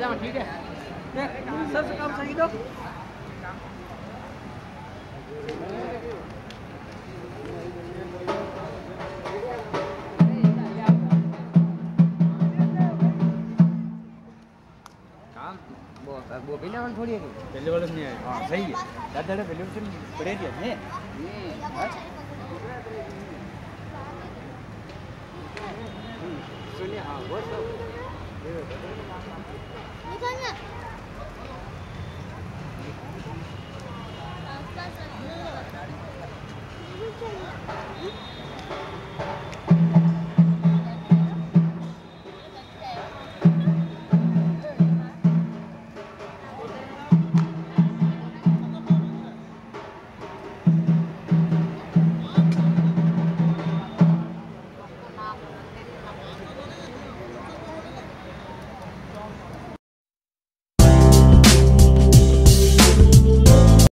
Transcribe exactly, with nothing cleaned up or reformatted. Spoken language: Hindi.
जाओ ठीक है सबसे काम सही दो काम वो वो पहले वाला थोड़ी है पहले वाला नहीं है हाँ सही है दादा ने पहले से बड़े दिए ने सुनिए हाँ वो सब निकलना